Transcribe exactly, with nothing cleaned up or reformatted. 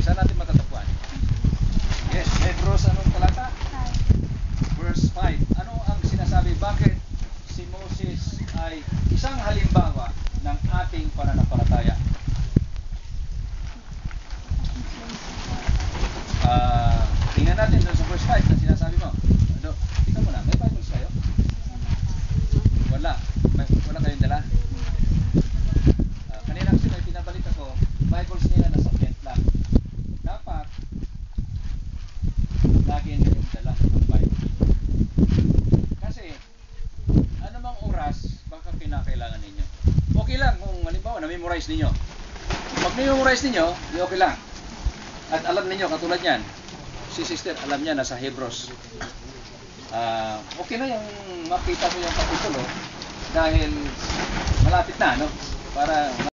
saan natin matatagpuan? Yes, Hebrews, anong talata? Verse five. Ano ang sinasabi? Bakit si Moses ay isang halimbawa ng ating pananampalataya? Uh, tingnan natin doon sa verse five na sinasabi mo. Ano? Tingnan mo na, may Bibles kayo? Wala. May, wala kayong dala? Uh, kanina kasi may pinabalik ako, Bibles nila nasa tent lang. Dapat, lagi nyo yung dala ng Bible. Kasi, anumang oras, baka kinakailangan ninyo. Okay lang kung halimbawa, na-memorize ninyo. Pag na-memorize ninyo, di okay lang. At alam ninyo, katulad yan, si sister, alam niya, nasa Hebrews. Uh, okay na yung makita mo yung kapitulo dahil malapit na, no? Para